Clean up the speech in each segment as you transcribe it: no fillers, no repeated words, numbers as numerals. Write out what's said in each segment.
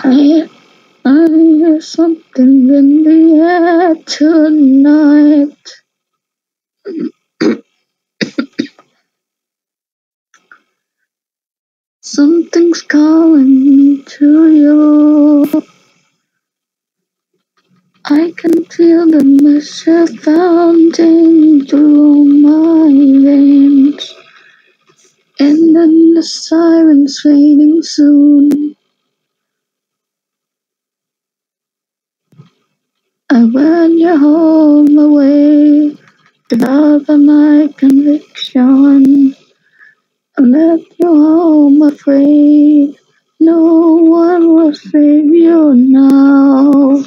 I, I hear something in the air tonight. Something's calling me to you. I can feel the moisture fountain through my veins. And then the sirens fading soon. I want you home away. The love of my conviction. I left you home afraid. No one will save you now.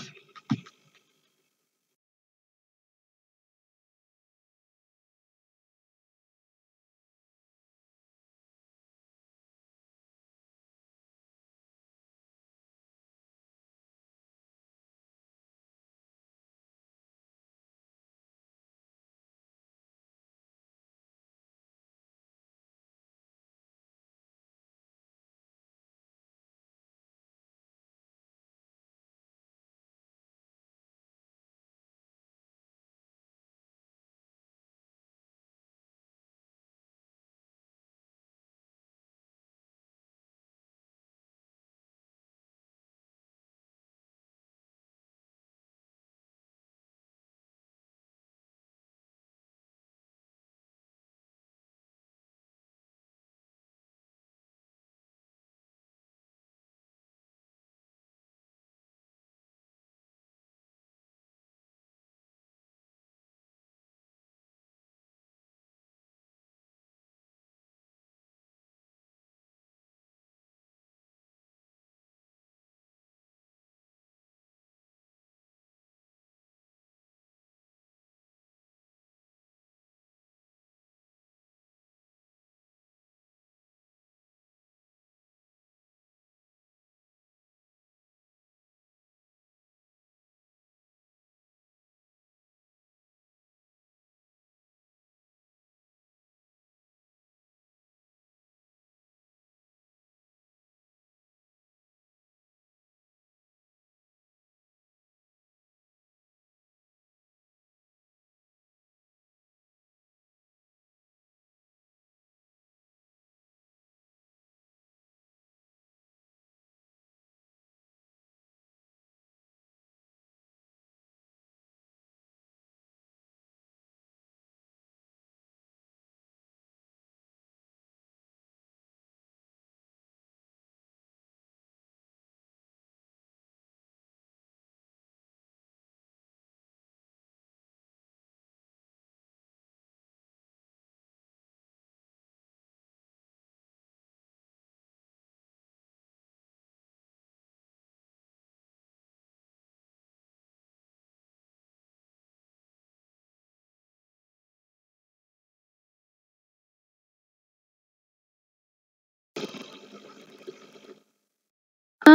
I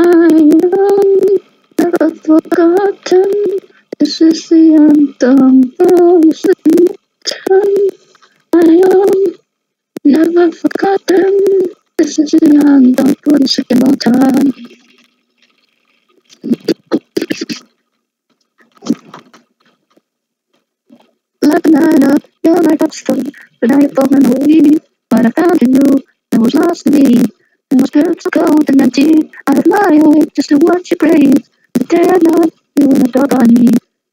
am never forgotten. This is the anthem for listen. I am never forgotten. This is the anthem for the second more time. Like a night, you're like a stone. The night falling away. But I found in you, and was lost in me. And my spirit so cold and empty. I have my eye just to watch you breathe. The day and night, you in the dark on me.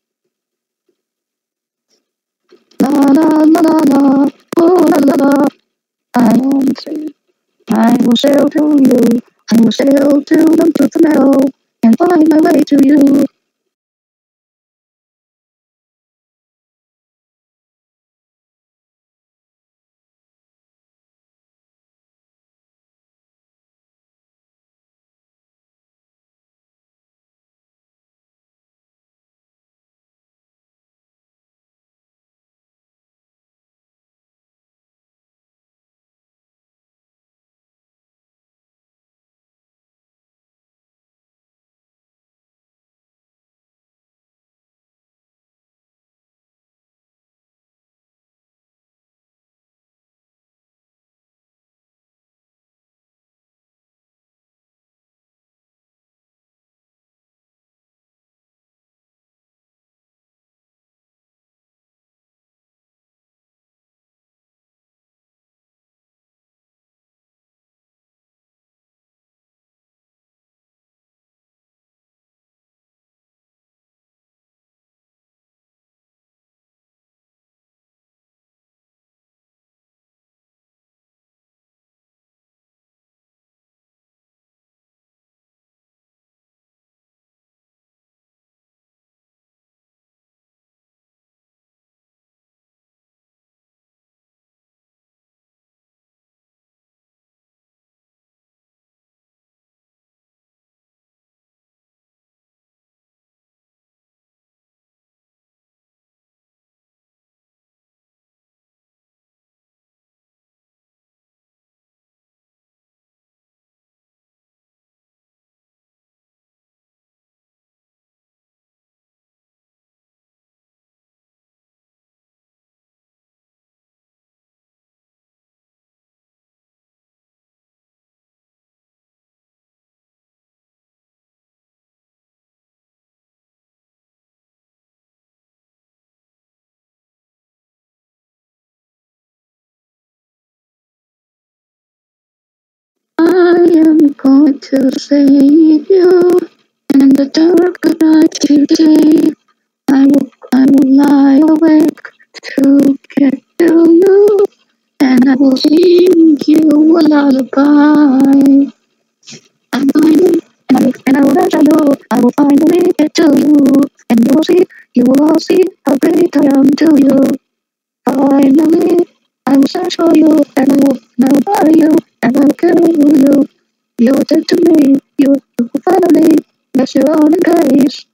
La la la la la, oh la la la. I am free. I will sail to you. I will sail to the meadow and find my way to you. going to save you in the dark of night today. I will lie awake to get to you, and I will sing you a lullaby. I'm finding, and I will let you know, I will finally get to you, and you will all see how great I am to you. Finally, I will search for you, and I will never bother you, and I will kill you. You're dead to me, you will finally get your own case.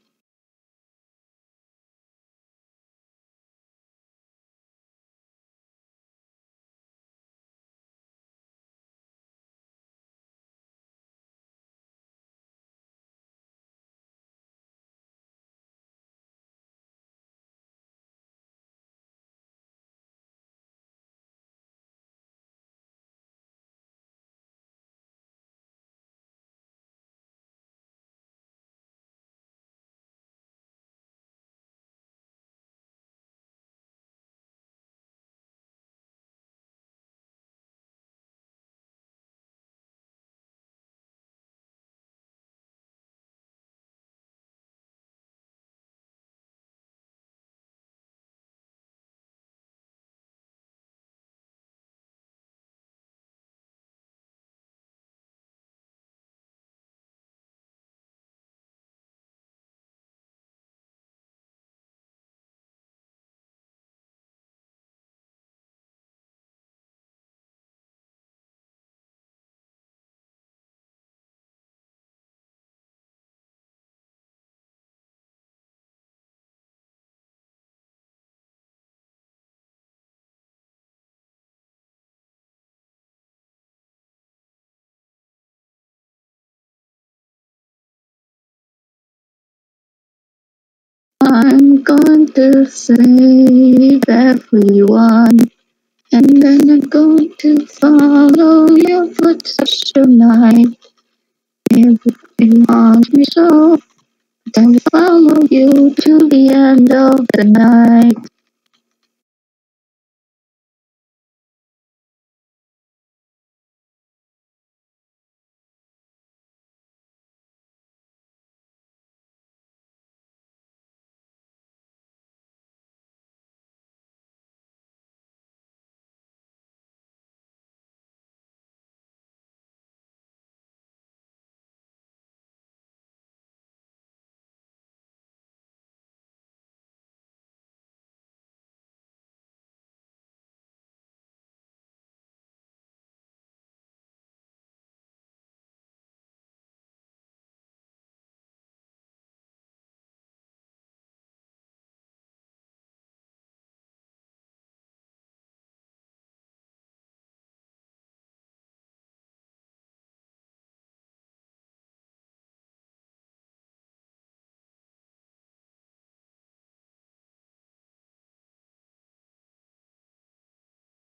I'm going to save everyone, and then I'm going to follow your footsteps tonight. If you want me so, then follow you to the end of the night.